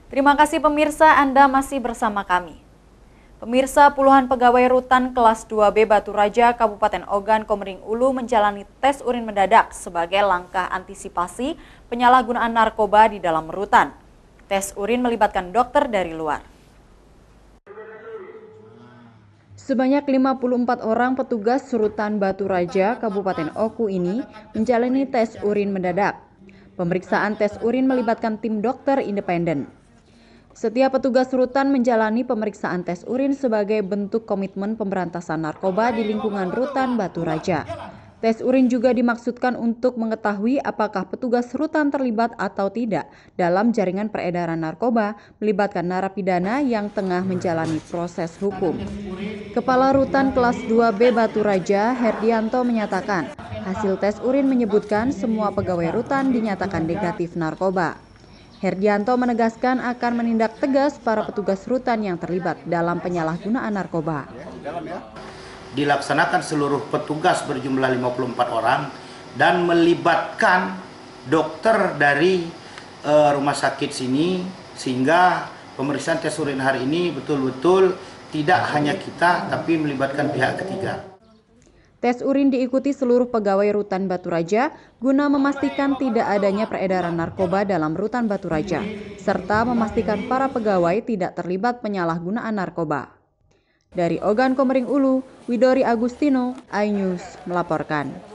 Terima kasih pemirsa, Anda masih bersama kami. Pemirsa, puluhan pegawai rutan kelas 2B Batu Raja, Kabupaten Ogan Komering Ulu menjalani tes urin mendadak sebagai langkah antisipasi penyalahgunaan narkoba di dalam rutan. Tes urin melibatkan dokter dari luar. Sebanyak 54 orang petugas rutan Batu Raja, Kabupaten Oku ini menjalani tes urin mendadak. Pemeriksaan tes urin melibatkan tim dokter independen. Setiap petugas rutan menjalani pemeriksaan tes urin sebagai bentuk komitmen pemberantasan narkoba di lingkungan rutan Batu Raja. Tes urin juga dimaksudkan untuk mengetahui apakah petugas rutan terlibat atau tidak dalam jaringan peredaran narkoba melibatkan narapidana yang tengah menjalani proses hukum. Kepala Rutan Kelas 2B Batu Raja, Herdianto menyatakan, hasil tes urin menyebutkan semua pegawai rutan dinyatakan negatif narkoba. Herdianto menegaskan akan menindak tegas para petugas rutan yang terlibat dalam penyalahgunaan narkoba. Dilaksanakan seluruh petugas berjumlah 54 orang dan melibatkan dokter dari rumah sakit sini, sehingga pemeriksaan tes urin hari ini betul-betul tidak hanya kita tapi melibatkan pihak ketiga. Tes urin diikuti seluruh pegawai rutan Batu Raja guna memastikan tidak adanya peredaran narkoba dalam rutan Batu Raja, serta memastikan para pegawai tidak terlibat penyalahgunaan narkoba. Dari Ogan Komering Ulu, Widori Agustino, iNews melaporkan.